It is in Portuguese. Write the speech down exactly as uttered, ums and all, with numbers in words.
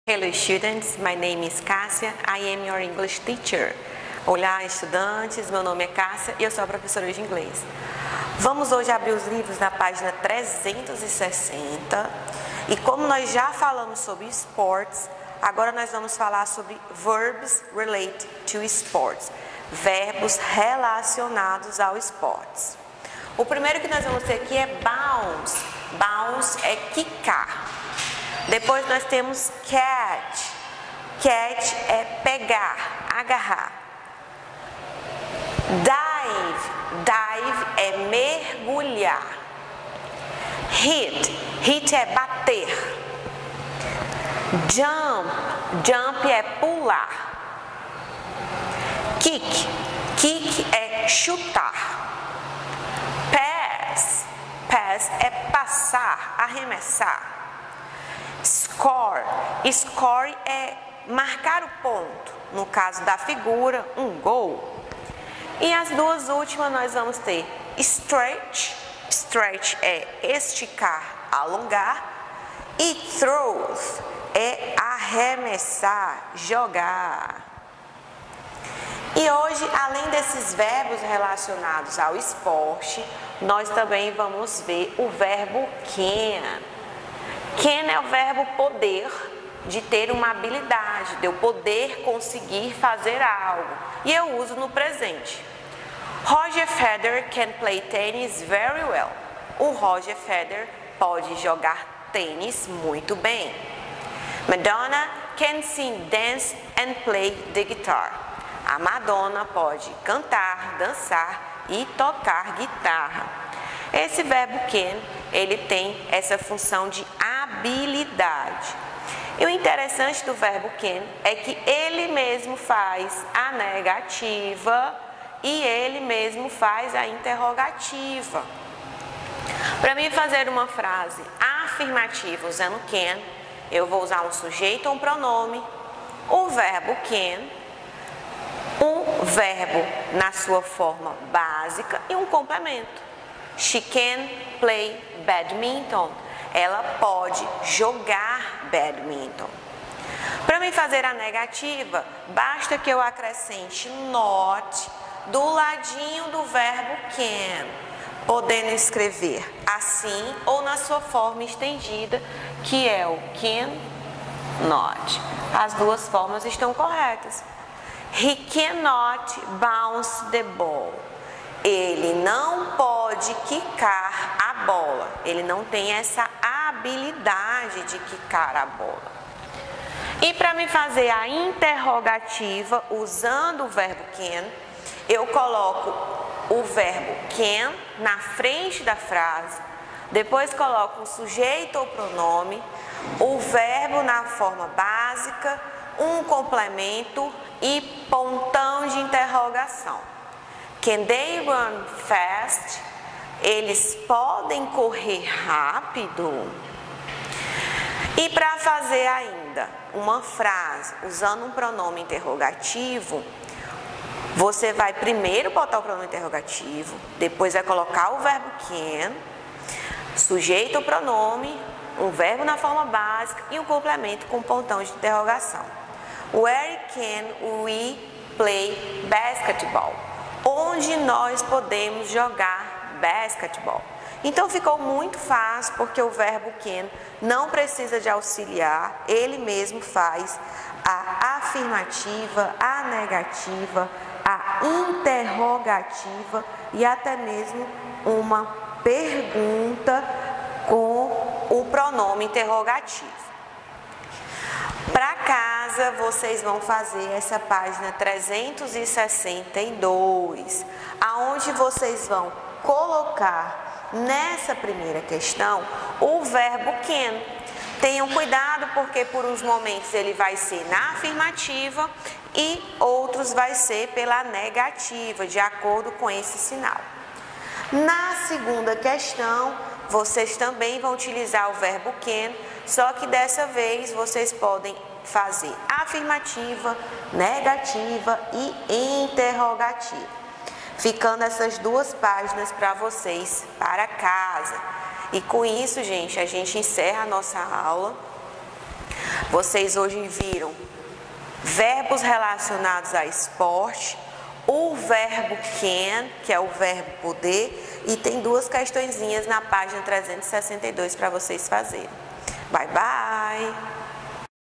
Hello students, my name is Cássia, I am your English teacher. Olá estudantes, meu nome é Cássia e eu sou a professora de inglês. Vamos hoje abrir os livros na página trezentos e sessenta e como nós já falamos sobre sports, agora nós vamos falar sobre verbs related to sports, verbos relacionados ao esportes. O primeiro que nós vamos ter aqui é bounce, bounce é quicar. Depois nós temos catch, catch é pegar, agarrar. Dive, dive é mergulhar. Hit, hit é bater. Jump, jump é pular. Kick, kick é chutar. Pass, pass é passar, arremessar. Score, score é marcar o ponto, no caso da figura, um gol. E as duas últimas nós vamos ter stretch, stretch é esticar, alongar, e throws é arremessar, jogar. E hoje, além desses verbos relacionados ao esporte, nós também vamos ver o verbo can. Can é o verbo poder, de ter uma habilidade, de eu poder conseguir fazer algo. E eu uso no presente. Roger Federer can play tennis very well. O Roger Federer pode jogar tênis muito bem. Madonna can sing, dance and play the guitar. A Madonna pode cantar, dançar e tocar guitarra. Esse verbo can, ele tem essa função de habilidade. E o interessante do verbo can é que ele mesmo faz a negativa e ele mesmo faz a interrogativa. Para mim fazer uma frase afirmativa usando can, eu vou usar um sujeito ou um pronome, o verbo can, um verbo na sua forma básica e um complemento. She can play badminton. Ela pode jogar badminton. Para mim fazer a negativa, basta que eu acrescente not do ladinho do verbo can, podendo escrever assim ou na sua forma estendida, que é o can not. As duas formas estão corretas. He cannot bounce the ball. Ele não pode quicar a bola. Ele não tem essa habilidade de quicar a bola. E para me fazer a interrogativa, usando o verbo can, eu coloco o verbo can na frente da frase, depois coloco um sujeito ou pronome, o verbo na forma básica, um complemento e pontão de interrogação. Can they run fast? Eles podem correr rápido? E para fazer ainda uma frase usando um pronome interrogativo, você vai primeiro botar o pronome interrogativo, depois vai colocar o verbo can, sujeito ou pronome, um verbo na forma básica e um complemento com pontão de interrogação. Where can we play basketball? Onde nós podemos jogar basquetebol. Então ficou muito fácil porque o verbo can não precisa de auxiliar, ele mesmo faz a afirmativa, a negativa, a interrogativa e até mesmo uma pergunta com o pronome interrogativo. Para casa, vocês vão fazer essa página trezentos e sessenta e dois, aonde vocês vão colocar nessa primeira questão o verbo can. Tenham cuidado porque por uns momentos ele vai ser na afirmativa e outros vai ser pela negativa, de acordo com esse sinal. Na segunda questão, vocês também vão utilizar o verbo can, só que dessa vez vocês podem fazer afirmativa, negativa e interrogativa. Ficando essas duas páginas para vocês para casa. E com isso, gente, a gente encerra a nossa aula. Vocês hoje viram verbos relacionados a esporte, o verbo can, que é o verbo poder, e tem duas questõezinhas na página trezentos e sessenta e dois para vocês fazerem. Bye, bye!